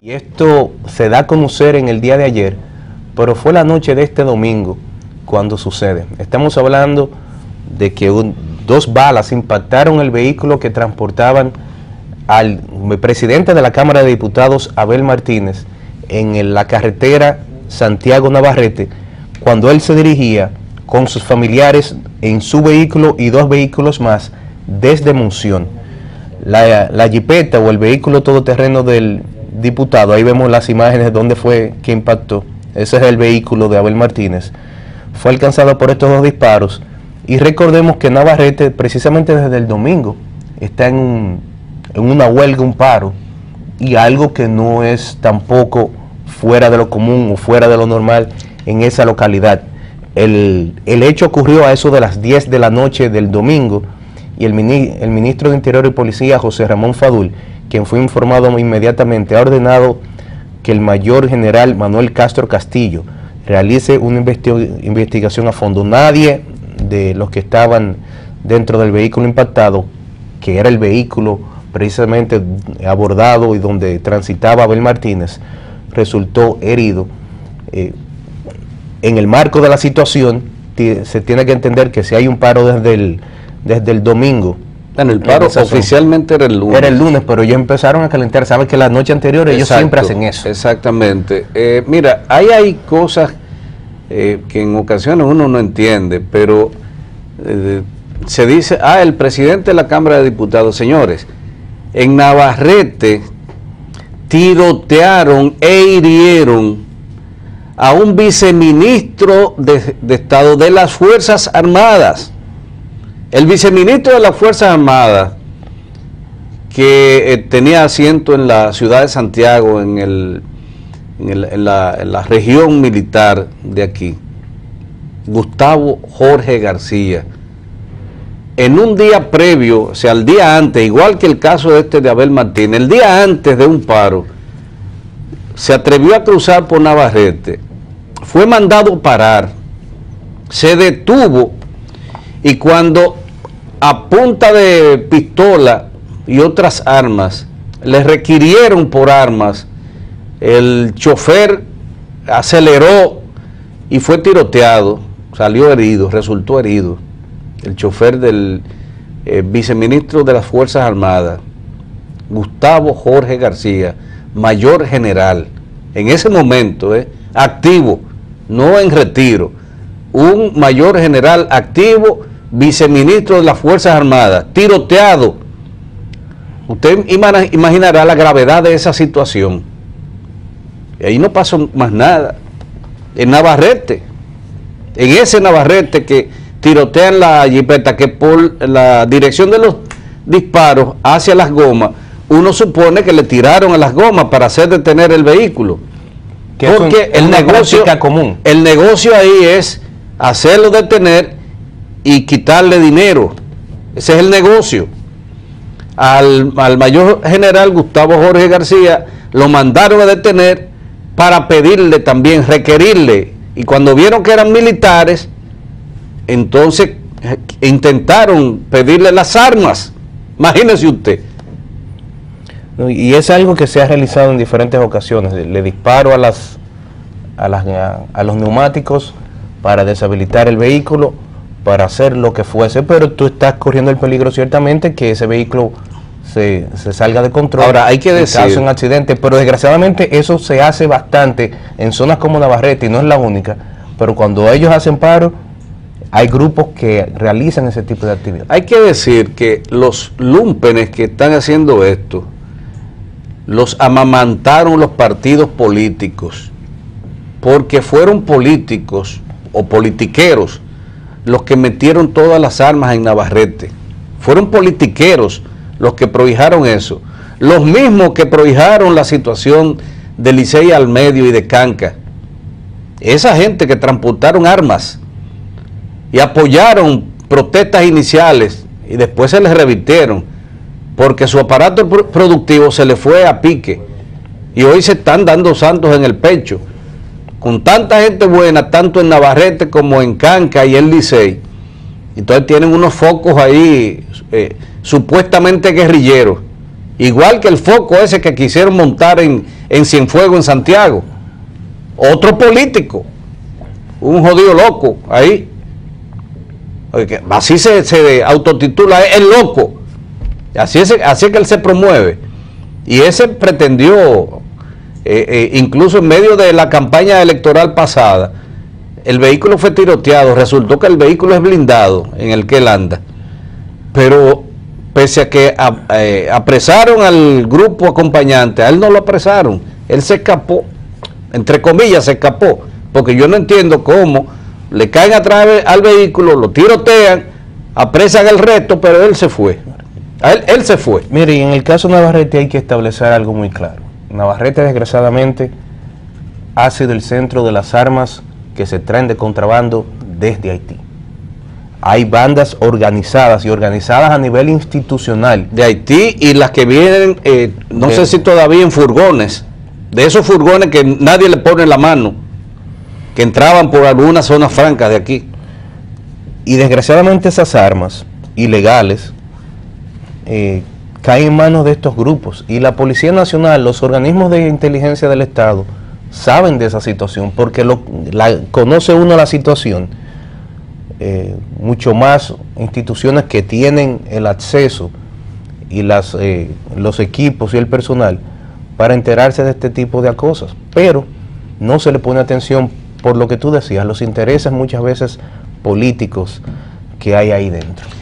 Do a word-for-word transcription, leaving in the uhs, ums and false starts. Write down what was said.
Y esto se da a conocer en el día de ayer, pero fue la noche de este domingo cuando sucede. Estamos hablando de que un, dos balas impactaron el vehículo que transportaban al presidente de la Cámara de Diputados, Abel Martínez, en la carretera Santiago Navarrete, cuando él se dirigía con sus familiares en su vehículo y dos vehículos más desde Monción. La, la jipeta o el vehículo todoterreno del diputado, ahí vemos las imágenes de dónde fue que impactó. Ese es el vehículo de Abel Martínez. Fue alcanzado por estos dos disparos. Y recordemos que Navarrete, precisamente desde el domingo, está en, un, en una huelga, un paro, y algo que no es tampoco fuera de lo común o fuera de lo normal en esa localidad. El, el hecho ocurrió a eso de las diez de la noche del domingo, y el, mini, el ministro de Interior y Policía, José Ramón Fadul, quien fue informado inmediatamente, ha ordenado que el mayor general Manuel Castro Castillo realice una investigación a fondo. Nadie de los que estaban dentro del vehículo impactado, que era el vehículo precisamente abordado y donde transitaba Abel Martínez, resultó herido. Eh, en el marco de la situación, se tiene que entender que si hay un paro desde el, desde el domingo. Bueno, el paro oficialmente era el lunes. Era el lunes, pero ellos empezaron a calentar. Saben que la noche anterior ellos Exacto, siempre hacen eso. Exactamente. Eh, mira, ahí hay cosas eh, que en ocasiones uno no entiende, pero eh, se dice, ah, el presidente de la Cámara de Diputados. Señores, en Navarrete tirotearon e hirieron a un viceministro de, de Estado de las Fuerzas Armadas. El viceministro de las Fuerzas Armadas, que eh, tenía asiento en la ciudad de Santiago, en, el, en, el, en, la, en la región militar de aquí, Gustavo Jorge García, en un día previo, o sea, el día antes, igual que el caso este de Abel Martínez, el día antes de un paro, se atrevió a cruzar por Navarrete, fue mandado parar, se detuvo, y cuando a punta de pistola y otras armas le requirieron por armas, el chofer aceleró y fue tiroteado, salió herido, resultó herido, el chofer del eh, viceministro de las Fuerzas Armadas, Gustavo Jorge García, mayor general, en ese momento, eh, activo, no en retiro, un mayor general activo, viceministro de las Fuerzas Armadas, tiroteado. Usted imaginará la gravedad de esa situación. Y ahí no pasó más nada. En Navarrete, en ese Navarrete que tirotean la jipeta, que por la dirección de los disparos hacia las gomas, uno supone que le tiraron a las gomas para hacer detener el vehículo. Que porque es un, el negocio común. El negocio ahí es hacerlo detener y quitarle dinero. Ese es el negocio. Al, al mayor general Gustavo Jorge García lo mandaron a detener para pedirle también, requerirle, y cuando vieron que eran militares, entonces intentaron pedirle las armas. Imagínese usted. Y es algo que se ha realizado en diferentes ocasiones. Le disparo a las a las a, a los neumáticos para deshabilitar el vehículo, para hacer lo que fuese, pero tú estás corriendo el peligro ciertamente que ese vehículo se, se salga de control. Ahora hay que decir, cause un accidente, pero desgraciadamente eso se hace bastante en zonas como Navarrete, y no es la única, pero cuando ellos hacen paro, hay grupos que realizan ese tipo de actividad. Hay que decir que los lúmpenes que están haciendo esto, los amamantaron los partidos políticos, porque fueron políticos o politiqueros los que metieron todas las armas en Navarrete. Fueron politiqueros los que prohijaron eso. Los mismos que prohijaron la situación de Licey al Medio y de Canca. Esa gente que transportaron armas y apoyaron protestas iniciales y después se les revirtieron porque su aparato productivo se le fue a pique y hoy se están dando santos en el pecho. Con tanta gente buena, tanto en Navarrete como en Canca y en Licey, entonces tienen unos focos ahí eh, supuestamente guerrilleros, igual que el foco ese que quisieron montar en, en Cienfuegos, en Santiago. Otro político, un jodido loco ahí. Así se, se autotitula el loco. Así es, así es que él se promueve. Y ese pretendió, eh, eh, incluso en medio de la campaña electoral pasada, el vehículo fue tiroteado, resultó que el vehículo es blindado en el que él anda. Pero pese a que a, eh, apresaron al grupo acompañante, a él no lo apresaron, él se escapó, entre comillas se escapó, porque yo no entiendo cómo le caen atrás al vehículo, lo tirotean, apresan el resto, pero él se fue. Él, él se fue. Mire, y en el caso Navarrete hay que establecer algo muy claro. Navarrete, desgraciadamente, ha sido el centro de las armas que se traen de contrabando desde Haití. Hay bandas organizadas y organizadas a nivel institucional. De Haití y las que vienen, eh, no de, sé si todavía en furgones, de esos furgones que nadie le pone la mano, que entraban por algunas zonas francas de aquí. Y desgraciadamente esas armas ilegales eh, caen en manos de estos grupos. Y la Policía Nacional, los organismos de inteligencia del Estado, saben de esa situación, porque lo, la, conoce uno la situación, eh, mucho más instituciones que tienen el acceso y las, eh, los equipos y el personal para enterarse de este tipo de cosas, pero no se le pone atención por lo que tú decías, los intereses muchas veces políticos que hay ahí dentro.